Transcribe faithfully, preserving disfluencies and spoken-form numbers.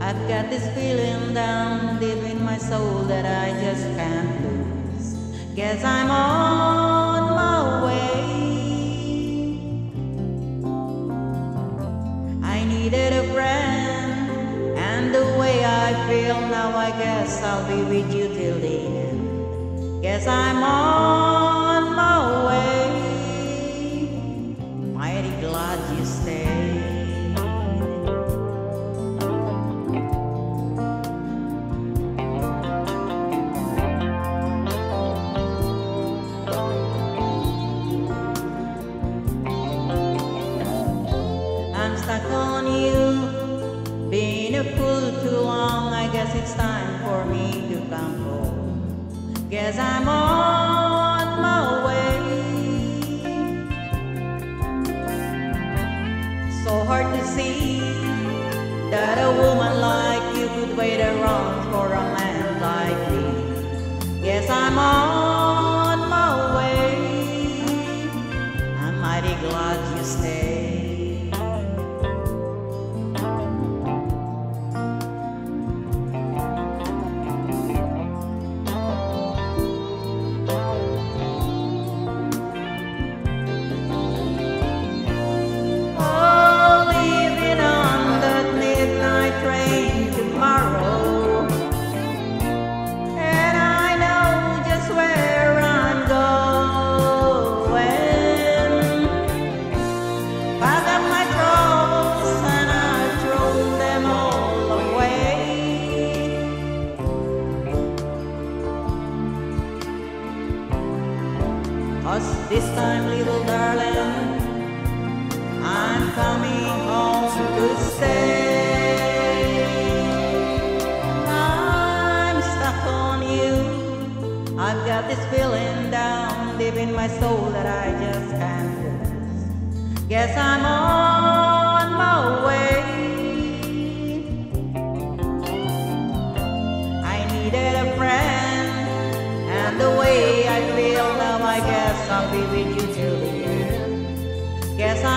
I've got this feeling down deep in my soul that I just can't lose. Guess I'm on my way. I needed a friend, and the way I feel now, I guess I'll be with you till the end. Guess I'm on my way. Mighty glad you stayed. I'm stuck on you, been a fool too long. I guess it's time for me to come home. Guess I'm on my way. So hard to see that a woman like you could wait around for a man like me. Guess I'm on my way. I'm mighty glad you stayed. Cause this time, little darling, I'm coming home to stay. I'm stuck on you. I've got this feeling down deep in my soul that I just can't lose. Guess I'm on my way. I needed a friend, and the way I feel now, I guess I'll be with you till the end. Guess